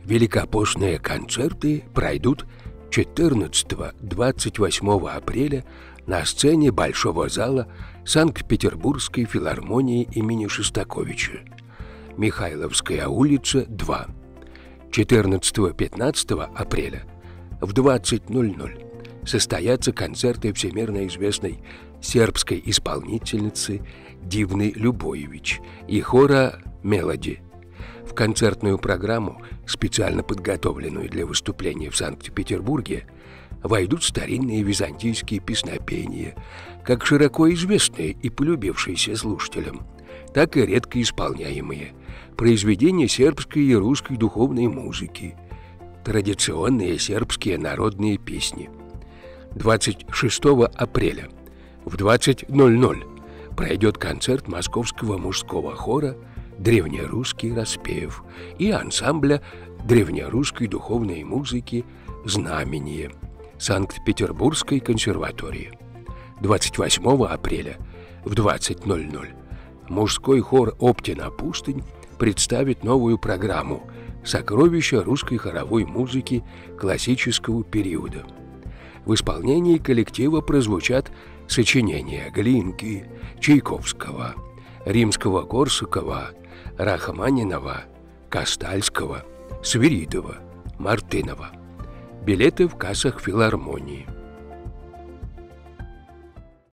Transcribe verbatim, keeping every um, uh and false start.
Великопостные концерты пройдут четырнадцатого-двадцать восьмого апреля на сцене Большого зала Санкт-Петербургской филармонии имени Шостаковича. Михайловская улица, два. четырнадцатого-пятнадцатого апреля в двадцать ноль ноль состоятся концерты всемирно известной сербской исполнительницы Дивны Любоевич и хора «Мелоди». В концертную программу, специально подготовленную для выступления в Санкт-Петербурге, войдут старинные византийские песнопения, как широко известные и полюбившиеся слушателям, так и редко исполняемые произведения сербской и русской духовной музыки, традиционные сербские народные песни. двадцать шестого апреля в двадцать ноль ноль пройдет концерт московского мужского хора «Древнерусский распев» и ансамбля древнерусской духовной музыки «Знамение» Санкт-Петербургской консерватории. двадцать восьмого апреля в двадцать ноль ноль мужской хор «Оптина Пустынь» представит новую программу «Сокровища русской хоровой музыки классического периода». В исполнении коллектива прозвучат сочинения Глинки, Чайковского, Римского-Корсакова, Рахманинова, Костальского, Свиридова, Мартынова. Билеты в кассах филармонии.